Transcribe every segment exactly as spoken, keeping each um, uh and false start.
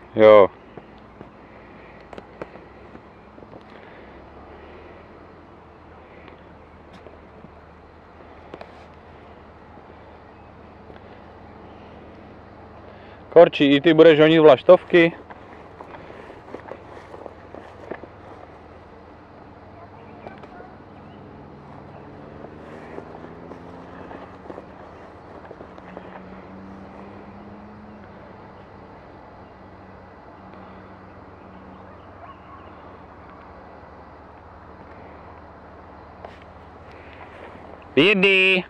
Jo. Korčí, i ty budeš honit vlaštovky? Jdi!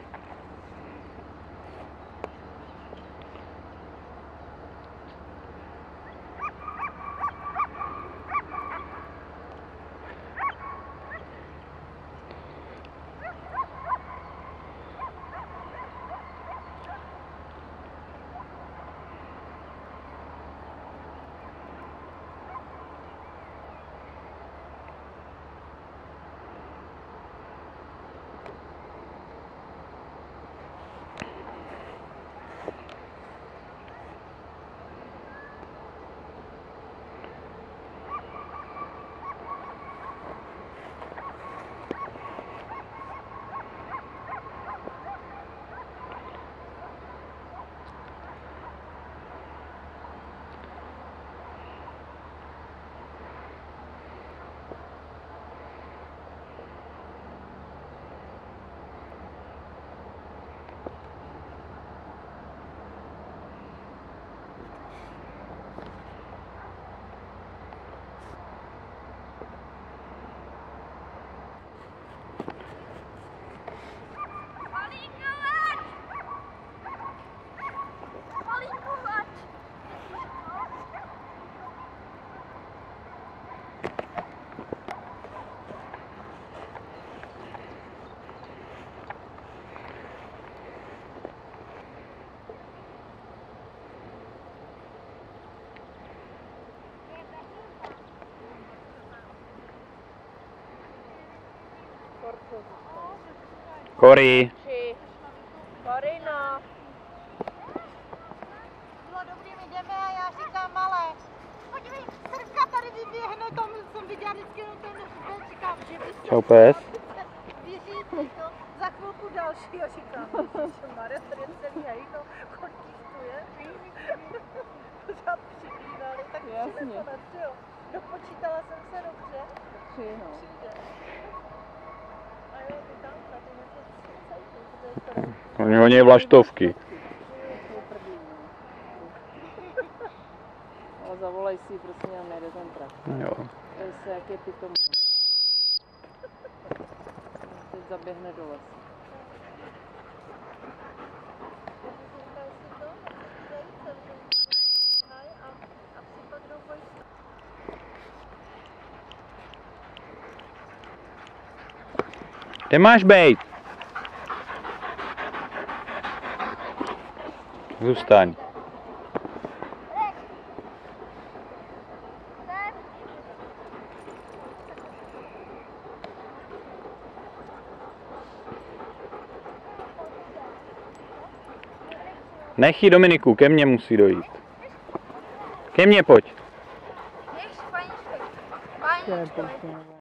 Kori. Korino. Bylo dobrý, my jdeme a já říkám malé. Podívej, srnka tady vyběhne, tam jsem viděla vždycky no ten hřbet, říkám, že by se... Čau pes. Běží to, za chvilku dalšího říkám, Maria, tady je celý hejno, kolik tu je, pořád přibývali, tak přijde konec, jo. Dopočítala jsem se dobře. Tři, no. A jo, ty tam, ty něco cícají, Oni honí vlaštovky. Ale zavolej si, prosím, a nejde ten trakt. Jo. Tady se, jak je pitomý. Teď zaběhne do lesa. Kde máš bejt? Zůstaň. Nech ji, Dominiku, ke mně musí dojít. Ke mně pojď. Jež, paní, paní,